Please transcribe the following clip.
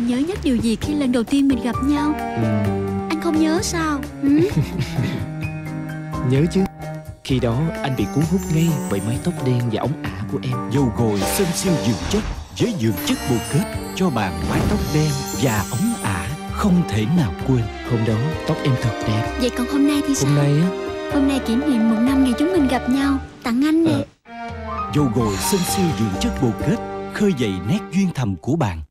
nhớ nhất điều gì khi lần đầu tiên mình gặp nhau? Anh không nhớ sao? Nhớ chứ. Khi đó anh bị cuốn hút ngay bởi mái tóc đen và ống ả của em. Dầu gội Sunsilk dưỡng chất với dưỡng chất bồ kết cho bạn mái tóc đen và ống ả không thể nào quên. Hôm đó tóc em thật đẹp. Vậy còn hôm nay thì sao? Hôm nay á? Hôm nay kỷ niệm 1 năm ngày chúng mình gặp nhau. Tặng anh nè. Dầu gội Sunsilk dưỡng chất bồ kết khơi dậy nét duyên thầm của bạn.